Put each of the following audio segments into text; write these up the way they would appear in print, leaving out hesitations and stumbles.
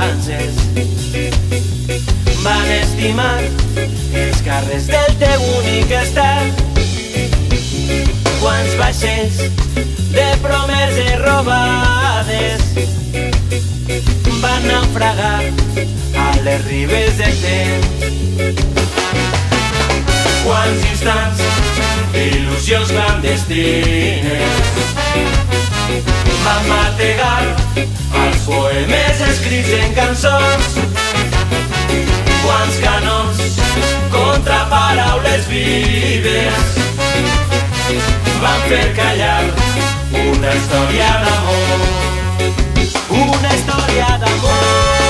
vacances. Van estimar els carrers del teu únic estat. Quants vaixells de promeses robades van naufragar a les ribes del temps. Quants instants d'il·lusions clandestines van mategar els poemes escrits en cançons. Quants canons contra paraules vives van fer callar una història d'amor. Una història d'amor.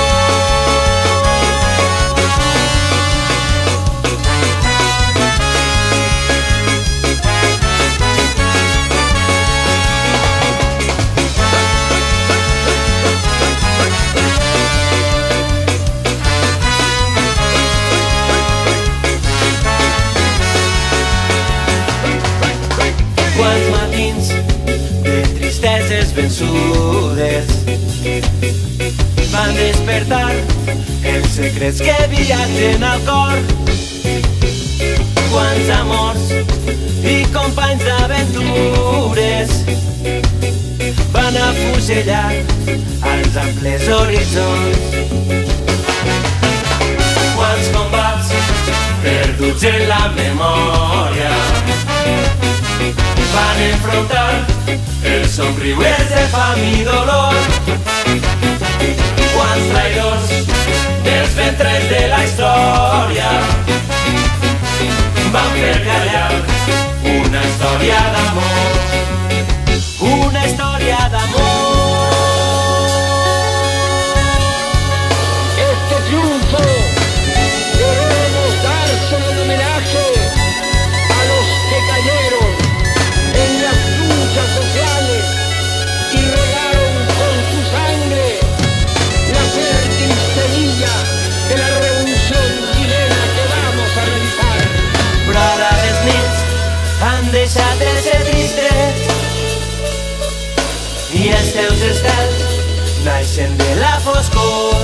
Quants matins de tristeses vençudes van despertar els secrets que viatgen al cor. Quants amors i companys d'aventures van afusellar als amples horitzons. Quants combats perduts en la memòria van enfrontar els somriures de fam i dolor. Quants traïdors dels ventres de la història van fer callar una història d'amor. Una història d'amor. Este triunfo queremos dárselo en homenaje a los que cayeron en las luchas sociales y regaron con su sangre la fértil semilla de la revolución chilena que vamos a realizar. Però ara les nits han deixat de ser tristes i els teus estels naixen de la foscor.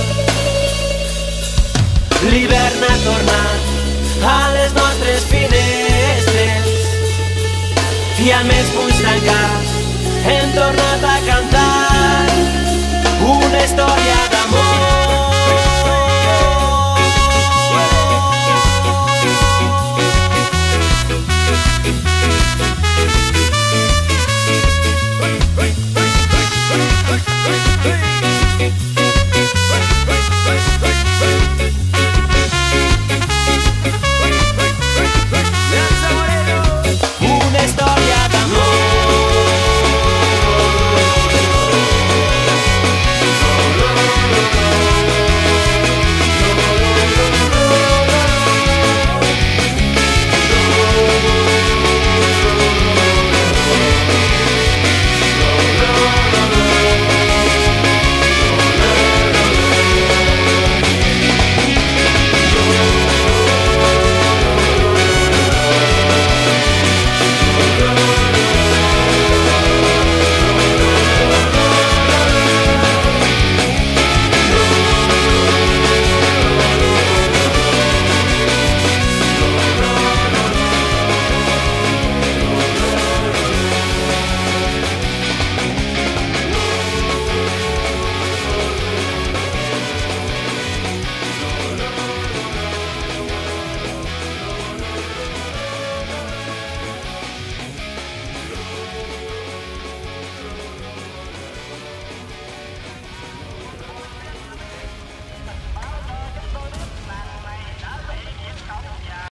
L'hivern ha tornat a les nostres finestres i amb els punys tancats hem tornat a cantar una història d'amor.